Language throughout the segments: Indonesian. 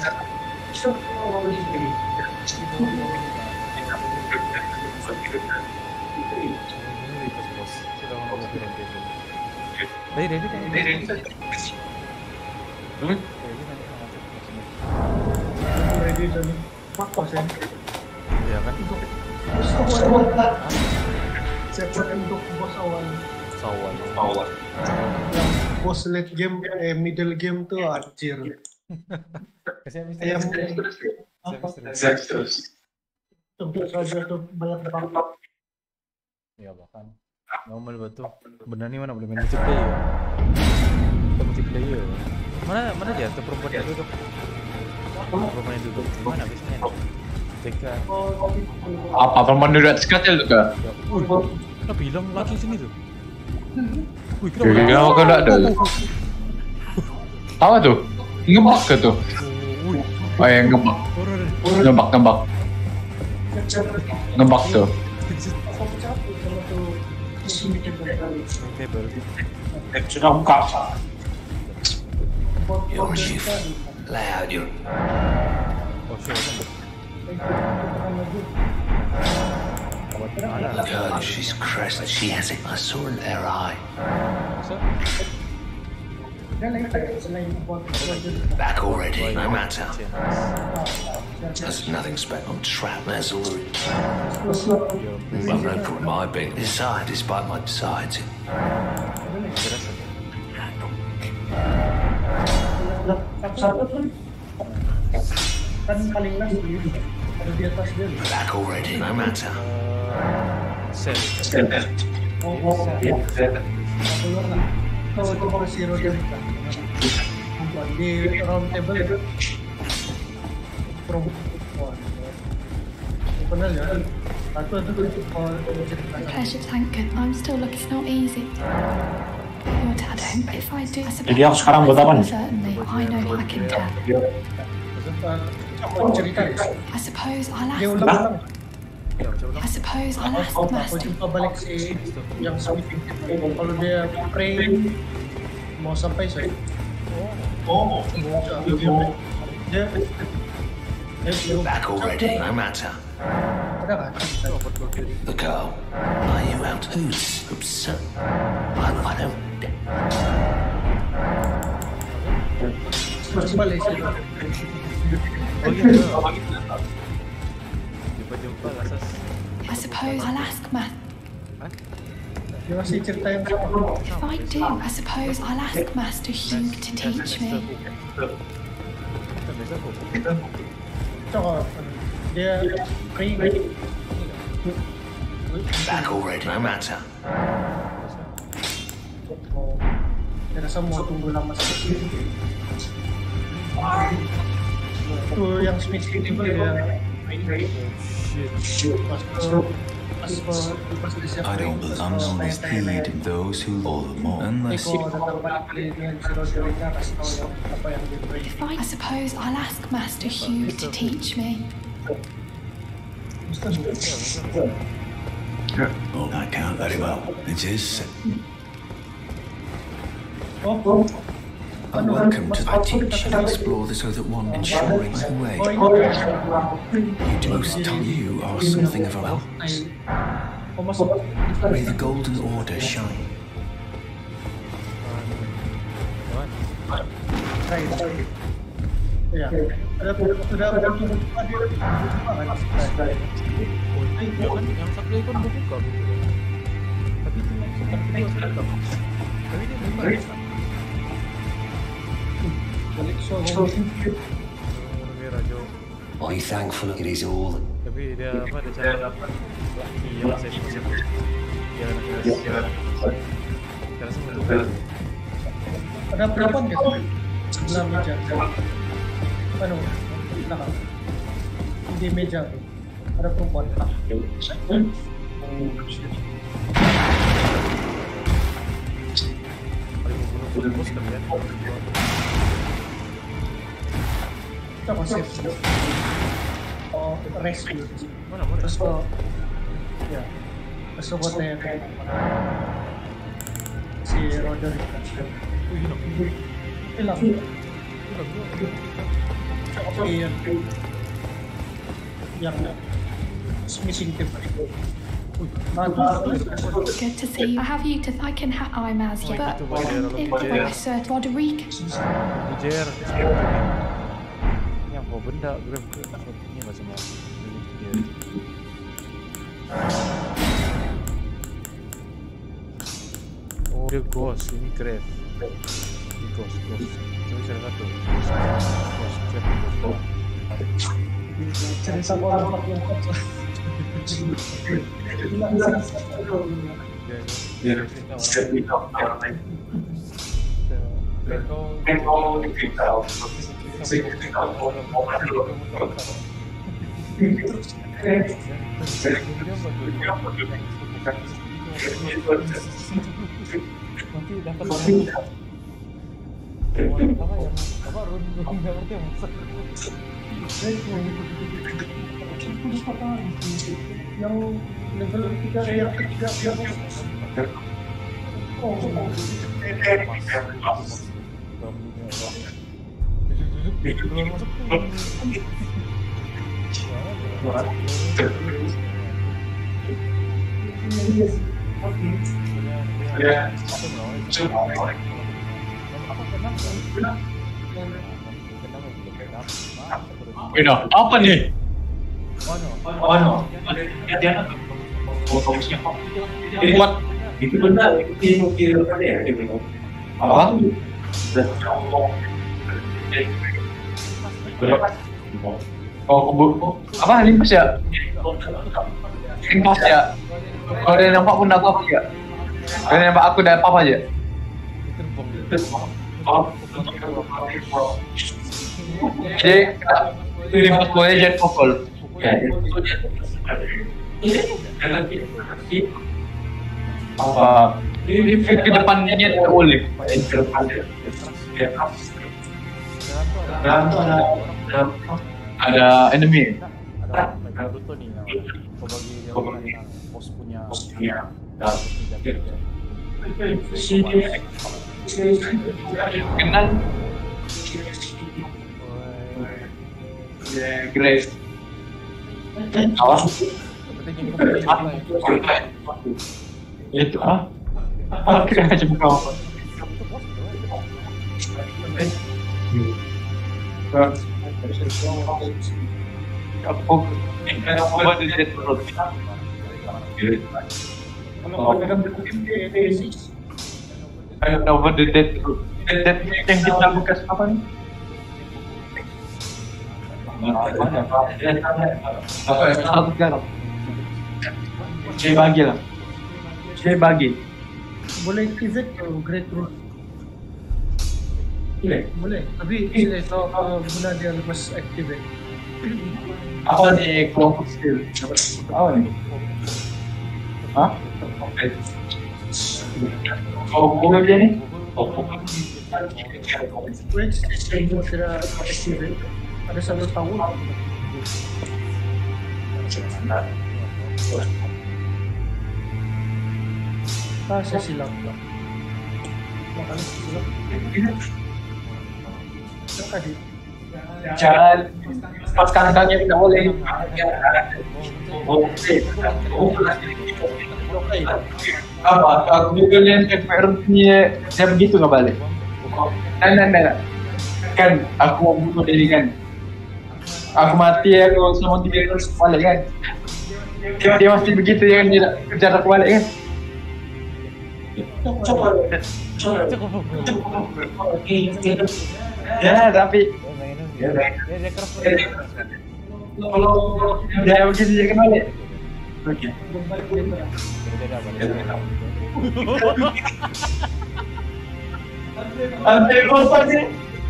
Di bawah enggak. Ini pas bos sudah ngomong lebih rendah. Dari kan? Dari nanti Ready dan makos ya. Iya kan? Siapa untuk bos awal? Awal. Yang bos late game, middle game tuh anjir. Ayam Terus. tentu saja tuh banyak banget. Ya bahkan normal betul. Benar nih mana boleh main multiplayer. Kita multiplayer. Mana dia tuh perempuan itu tuh. Perempuan itu tuh. Gimana biasanya? Teka. Apa perempuan di red skatel tuh kah? Kita bilang lagi sini tuh. Wih, Kira kau tak ada. Apa tuh? Ngebak ke tuh? Oh ya ngebak tuh. Sudah buka. Your shift. Loud, you. God, she's crest. She has it. I saw in her eye. Back already, no matter. There's nothing special. I'm trapped. That's all. I've no problem. My being decide despite my decides. Back already, no matter. Kalau itu versi roda di round table benar ya Pleasure tanker. I'm still looking. It's not easy. Your dad home, but if I do, I suppose. Jadi aku sekarang buat apa nih? Certainly, I know I can tell. cerita I suppose I'll dia ask. ulang-ulang I suppose I'll ask mau Master. jumpa balik si yang sweeping kalau dia pray mau sampai saya dia Back already, no matter. ada kan The girl. Are you out? Who's upset? I don't. masih balik sih Jumpa asas. I suppose I'll ask Master. dia masih cerita yang sama If I do, I suppose I'll ask Master Hugh to teach me. coba dia pray Back already, no matter. dia rasa mau tunggu lama sekali itu yang Smith table ya I don't unless heed those who all the more. Unless you. If I suppose I'll ask Master Hugh to teach me. Oh, I can't very well. It is. Welcome to my teaching. Explore this so that one ensuring my way. You do tell you are something of a help. May the golden order shine. Ya, ada Yang satu ikon udah buka. Tapi itu tapi dia memang Be thankful it is all. tapi dia apa ada cara iya saya sebut dia rasa betul ada berapa nggak sebelah meja anu belakang di meja tuh ada perempuan bos kalian kita masih rest dulu mana terus kok ya terus kok si Roger hilang Iya. Yang missing tip. Good to see you. I have you to. I can have. I'm as yet, but if I search Roderick. Ujar. Ini apa benda? Gue ini nggak semua. Oh, dia ghost. Ini grave. Ini ghost. Coba cari satu. Ghost. Cerita orang yang kotor. Nanti dapat apa ya? Apa running nggak ngerti maksud. Yang level 3 yang ketiga Apa nih? Buat itu benar itu apa ya apa? Apa limpas ya? Limpas ya? Kalau ada yang nampak pun aku apa ya? Kalau yang nampak aku dan apa aja? Jadi limpas boleh jadi pokol. Apa? Ini ke depannya tidak boleh. Ada enemy. Ada Naruto nih. Kau bagi dia pos punya. Kenal? Grace. Awas. Itu kira aja buka apa? Apa di dead road? Over the dead road. Dead yang kita buka apa nih? Satu garap. Saya bagi lah. Saya bagi. boleh activate Great Root. Boleh. Tapi kalau guna dia lepas activate. Apa nih kelompok skill? Apa nih? Hah? Oh, boleh dia nih? Wait, saya kira activate. Ada satu tahun. Saya silap. Makanya silap. Tadi. Jangan pas kandangnya tidak boleh. Apa? Aku juga lihat FPR-nya dia begitu nggak balik. Nah. Kan aku mau bunuh diri kan. Aku mati ya kalau selama 3 terus balik kan. Dia masih begitu ya kan, dia kejar aku balik kan. Ya tapi dia begitu dia kan balik. Oke. Ambil apa sih?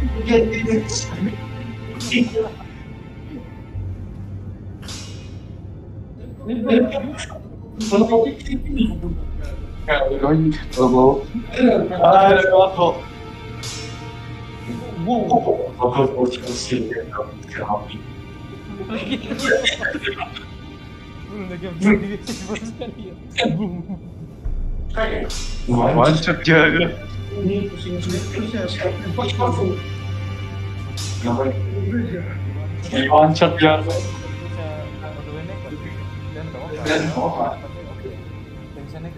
Mantap jaga. Ini pusing-pusing saya One shot ya. Bisa auto naik dan bawa bisa naik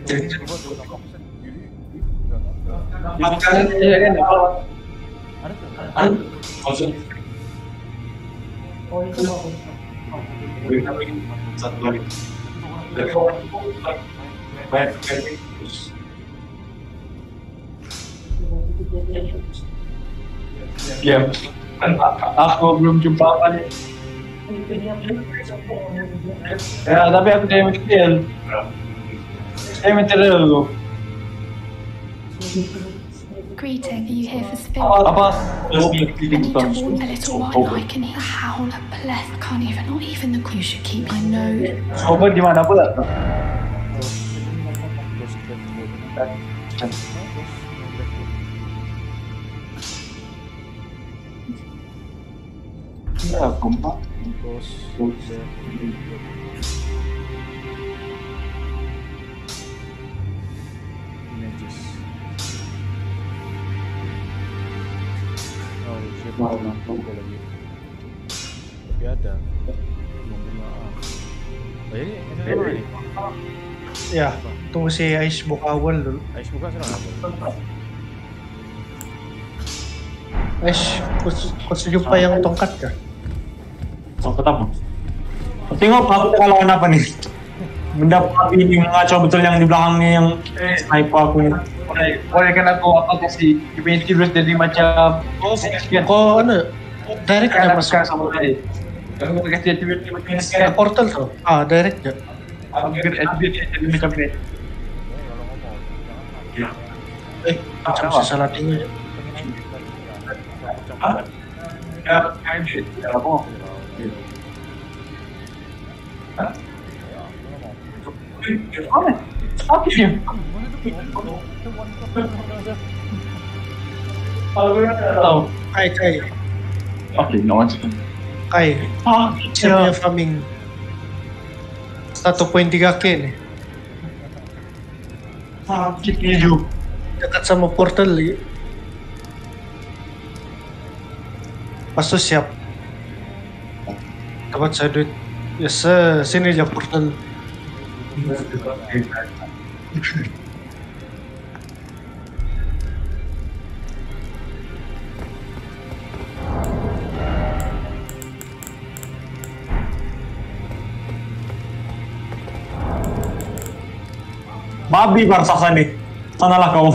Makanya ya kan ada tuh maksud satu lagi. Baik. Ya, aku belum jumpa apa nih. Ya, tapi aku dari kecil. Saya material loh. Greeting, are you here for spirit? Apa? I need to walk a little while. I can hear the howl of Pleth. Can't even, not even the you should keep my node. Coba di mana pula? Ya, kompak. images. Oh shit, ada lagi. Tapi ada. Mungkin maaf. Oh ini apa nih? Ya, tunggu si Ais buka awal dulu. Ais buka sekarang apa? Ais, kau jumpa yang tongkat kah? Tongkat apa? Tengok aku kalau apa nih? Benda api ini mengacau betul yang di belakangnya yang sniper aku ini. Boleh kan aku kasih Divinity terus jadi macam Kau direct ada masuk sama tadi. Aku kasih Divinity macam ke scan. portal tuh? Ah, direct ya. Aku kira jadi macam ni. Macam si salah tinggal. Ya, apa? Apa sih? Tahu. Kai. Oke, no one. Kai. Siapa yang farming 1.3k nih? Sakit hijau. Dekat sama portal lagi. Pas tu siap. Dapat saya duit. Yes, sini aja portal. Babi raksasa nih. Sanalah kau.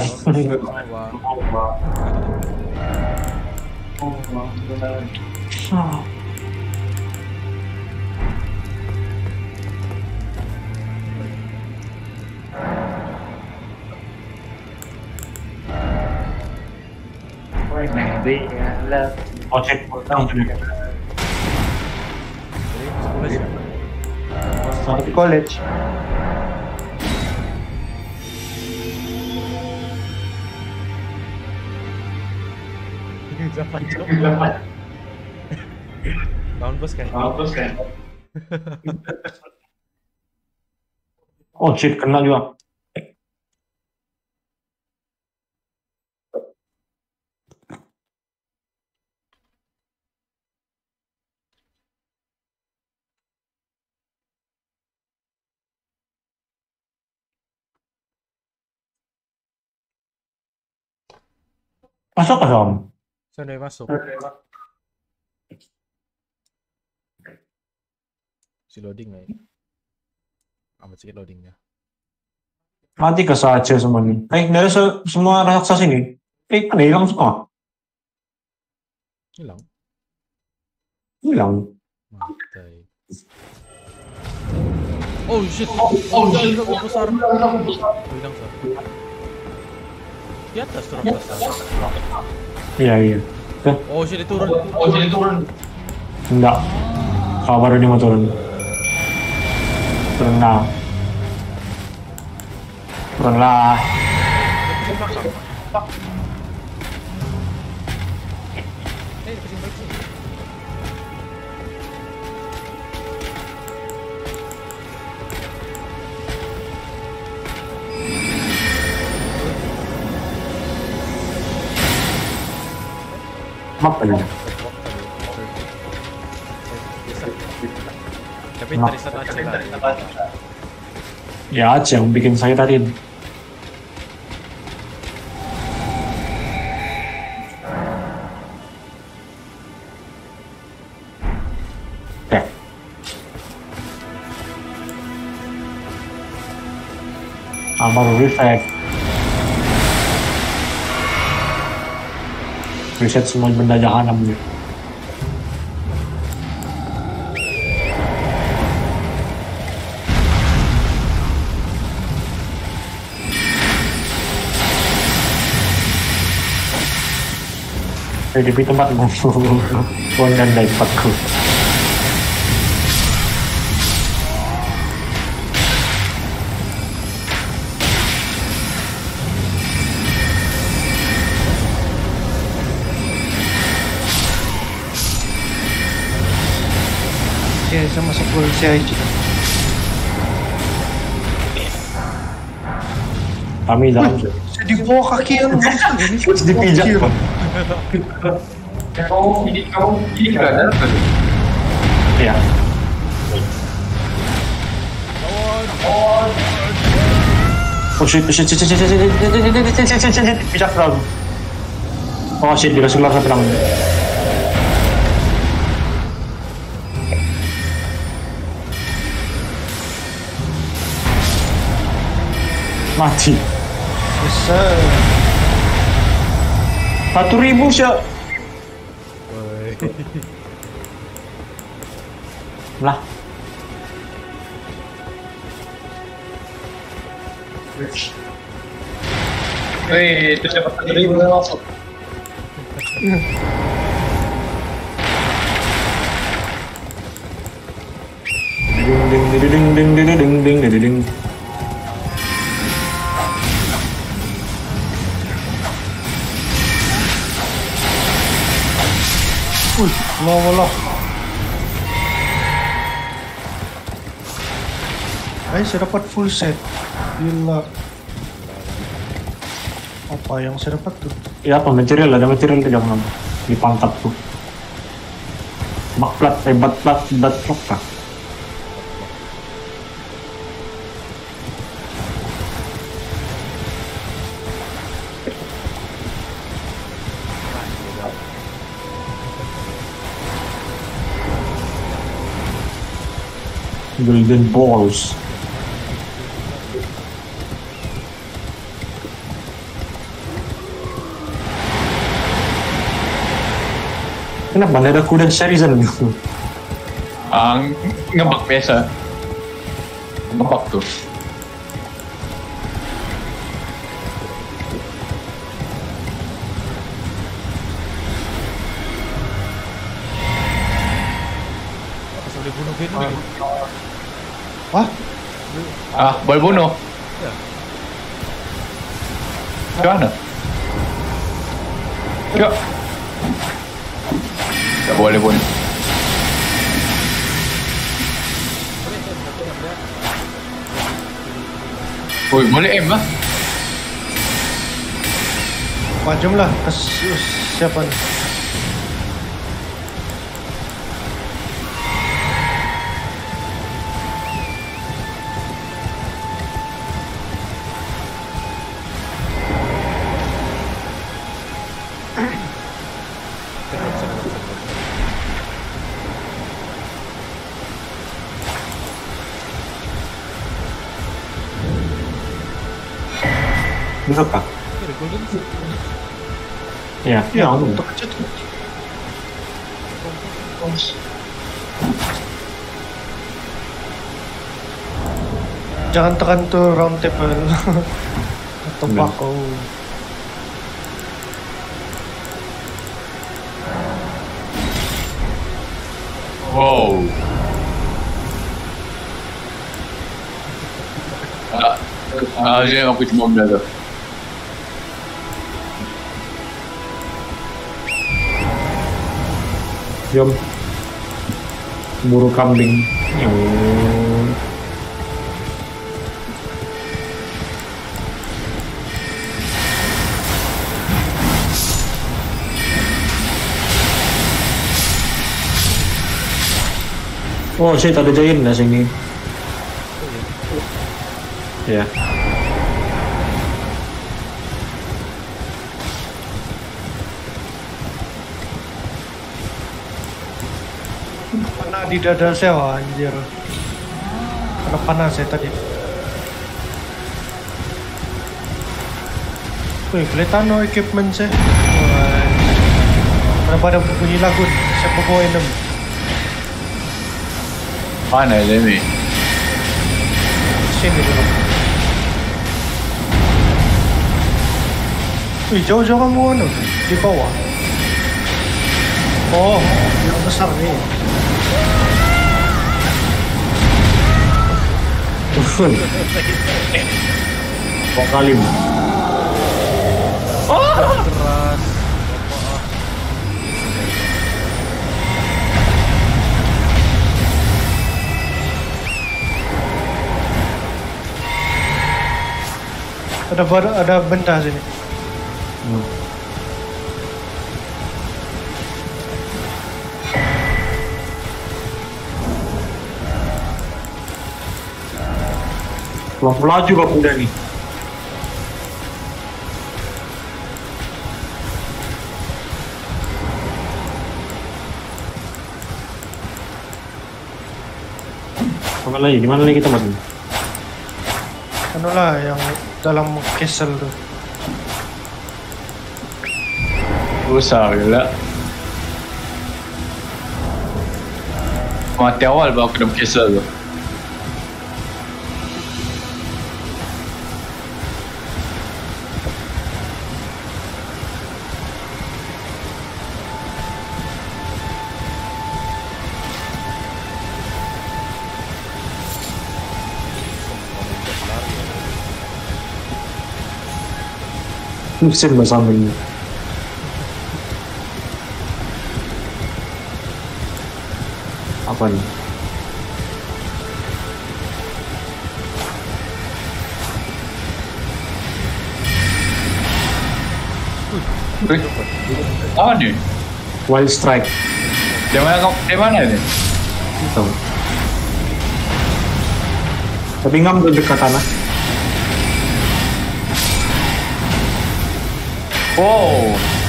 Oh shit, Di college. Tahun bos kan? oh shit, kena juga. Masuk ke dalam. Saya udah masuk. Si loading nggak ya? Amat sedikit loadingnya. Mati ke saja semua nih. Dari semua raksasa ini. Ada hilang semua. Hilang. Mantai. Oh shit. Oh shit. Besar. Hilang besar. Di atas tuh raksasa. Iya. Oh shit, dia turun. Enggak. Kalau baru dia mau turun. Turunlah. Pusing balik sini. Apa ya? Tapi Tristan Aceh lah. Ya Aceh yang bikin saya tadi. Oke. Amal reset. Reset semua benda jahanam gitu. Di tempat dan dari tempatku. Oke, saya masuk full CIG. Kami dalam Saya di bawah kaki yang terus dipijak. Kamu ini juga ada apa? Ya. Oh shit, pijak terlalu. Oh shit, dikasih keluar pedang. Mati. bisa 1.000 sih. Lah. Wih, itu siapa tadi boleh masuk? Ding. Allah. Saya dapat full set. Gila. Apa yang saya dapat tuh? Ya apa material, ada material di dalam di pangkat tuh. Bakplat, batplat kah? Golden balls. Kenapa ada kuda Sharizan gitu? Ngebak biasa. Ngebak tuh. Pas boleh bunuh Venom gitu. Wah, Boleh bunuh. Ya. Gimana? Yuk. Gak boleh bunuh. Woi, boleh M lah. macam lah. Siapa nih? Bisa kah? Ada golden sih. Ya, Ya, aku. untuk aja tuh. Jangan tekan tuh round table atau Bener. bako. Wow. Harusnya aku cuma belajar. Jom. Buru kambing. Oh shit, ada giant di sini. Ya. Kena di dada saya, wah, anjir. Kena panas saya tadi. Wih, kelihatan no equipment saya. Wah, kenapa ada bunyi lagu nih? Siapa bawa enam? Mana ini? Sini dulu. Wih, jauh-jauh kamu anu di bawah. Oh, yang besar nih. Vokalim. Keras. Ada benda sini. Laju kok udah nih. Gimana lagi kita mati? Anu lah yang dalam castle tuh. Usah gila. Mati awal baru ke dalam kisah tu. Musim bersama ini. Apa nih? Wih, apa ni? Wild Strike. Di mana ni? Itu. Tapi ngam dekat tanah. Oh.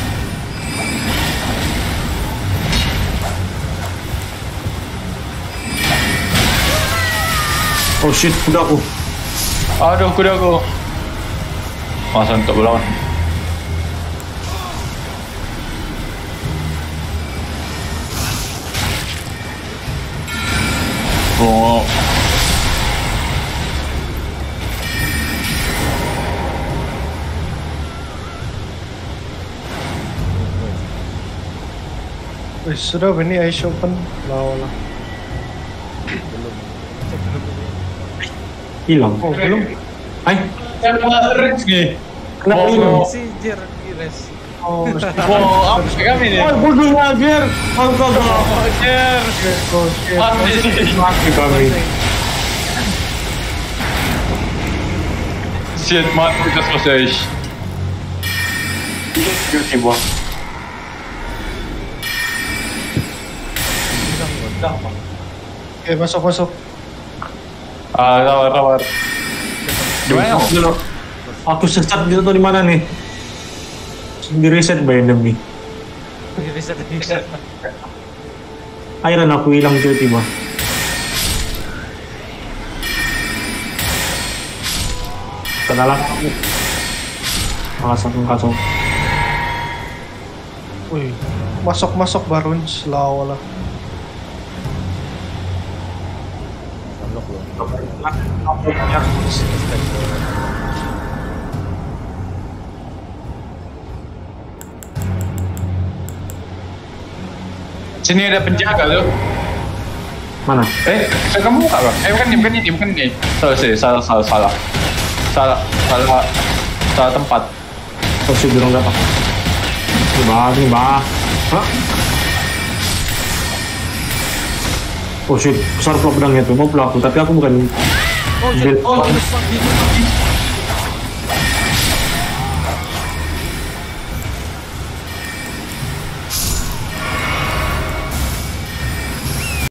Oh shit, kuda aku. Aduh, kuda aku. Masa untuk berlawan. Oh. Wih, sudah ini ice open. Lah. Hilang. Oh, belum. Hai, Kenapa Rex ni? kenapa hilang? Si Jer di res. Oh, Wow, apa kami ni? Oh, bodoh ajar. Astaga. Jer. Apa ni? Mati kami. Shit, mati kita selesai. Guilty boss. Oke, masuk. Rawar. Di mana kamu? Dulu. Aku sesat gitu tuh di mana nih? Di reset by enemy. Reset. Iron aku hilang tiba-tiba. Kenalan aku. Kasong. Wih, masuk Barun selawala. Unlock loh. Sini ada penjaga tu. Mana? Kamu buka bang? Bukan ini. Salah. Salah tempat. Oh shit, dorong dapat. Ini bah. Hah? Oh shit, besar plop pedangnya tuh. Mau pelaku, tapi aku bukan. Oh shit. Oh,